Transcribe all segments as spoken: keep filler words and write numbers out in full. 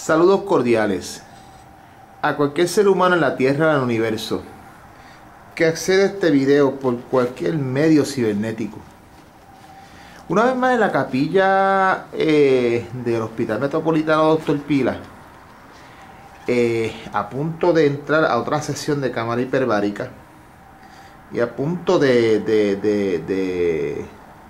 Saludos cordiales a cualquier ser humano en la Tierra o en el universo que accede a este video por cualquier medio cibernético. Una vez más en la capilla eh, del Hospital Metropolitano Doctor Pila, eh, a punto de entrar a otra sesión de cámara hiperbárica y a punto de de, de, de,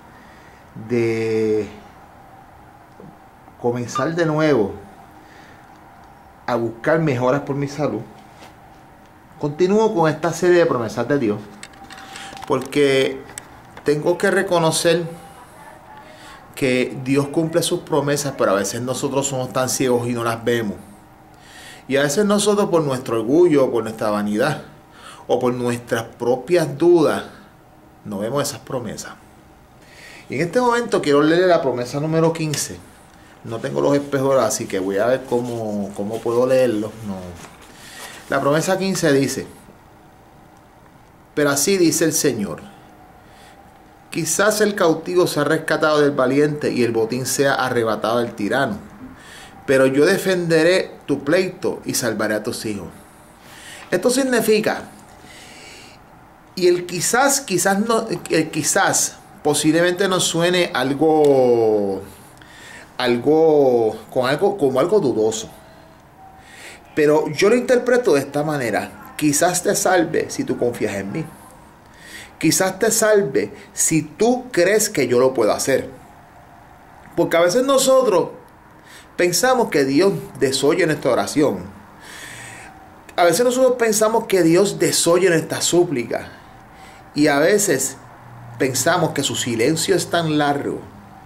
de comenzar de nuevo a buscar mejoras por mi salud, continúo con esta serie de promesas de Dios, porque tengo que reconocer que Dios cumple sus promesas, pero a veces nosotros somos tan ciegos y no las vemos. Y a veces nosotros, por nuestro orgullo, por nuestra vanidad o por nuestras propias dudas, no vemos esas promesas. Y en este momento quiero leer la promesa número quince. No tengo los espejos, así que voy a ver cómo, cómo puedo leerlo. No. La promesa quince dice: pero así dice el Señor, quizás el cautivo sea rescatado del valiente y el botín sea arrebatado del tirano, pero yo defenderé tu pleito y salvaré a tus hijos. Esto significa, y el quizás, quizás no, el quizás posiblemente nos suene algo, algo, con algo, como algo dudoso. Pero yo lo interpreto de esta manera: quizás te salve si tú confías en mí. Quizás te salve si tú crees que yo lo puedo hacer. Porque a veces nosotros pensamos que Dios desoye nuestra oración. A veces nosotros pensamos que Dios desoye nuestra súplica. Y a veces pensamos que su silencio es tan largo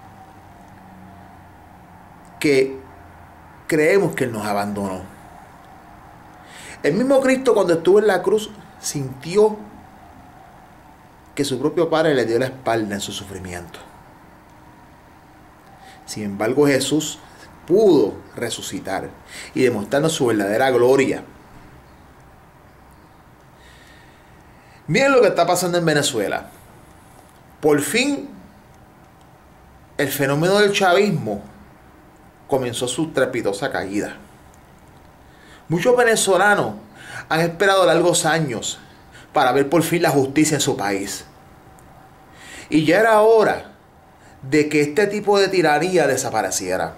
que creemos que Él nos abandonó. El mismo Cristo, cuando estuvo en la cruz, sintió que su propio Padre le dio la espalda en su sufrimiento. Sin embargo, Jesús pudo resucitar y demostrarnos su verdadera gloria. Miren lo que está pasando en Venezuela. Por fin, el fenómeno del chavismo comenzó su trepitosa caída. Muchos venezolanos han esperado largos años para ver por fin la justicia en su país. Y ya era hora de que este tipo de tiranía desapareciera.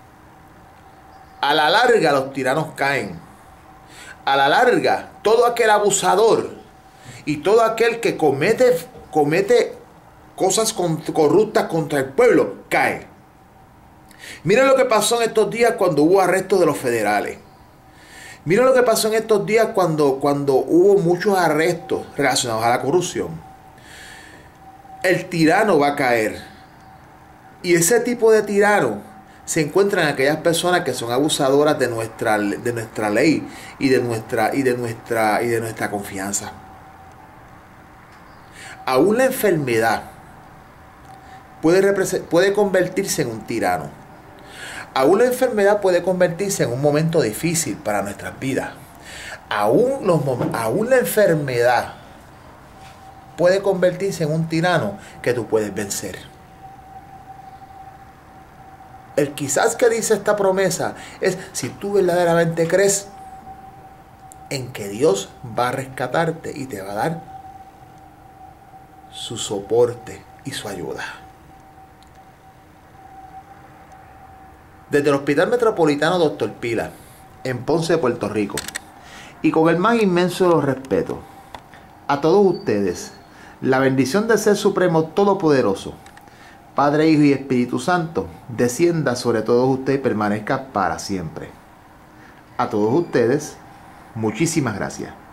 A la larga los tiranos caen. A la larga todo aquel abusador y todo aquel que comete, comete cosas corruptas contra el pueblo cae. Miren lo que pasó en estos días cuando hubo arrestos de los federales. Miren lo que pasó en estos días cuando, cuando hubo muchos arrestos relacionados a la corrupción. El tirano va a caer. Y ese tipo de tirano se encuentra en aquellas personas que son abusadoras de nuestra, de nuestra ley y de nuestra, y de nuestra, y de nuestra confianza. Aún la enfermedad puede, puede convertirse en un tirano. Aún la enfermedad puede convertirse en un momento difícil para nuestras vidas. Aún, los, aún la enfermedad puede convertirse en un tirano que tú puedes vencer. El quizás que dice esta promesa es si tú verdaderamente crees en que Dios va a rescatarte y te va a dar su soporte y su ayuda. Desde el Hospital Metropolitano Doctor Pila, en Ponce, Puerto Rico, y con el más inmenso de los respetos, a todos ustedes, la bendición del Ser Supremo Todopoderoso, Padre, Hijo y Espíritu Santo, descienda sobre todos ustedes y permanezca para siempre. A todos ustedes, muchísimas gracias.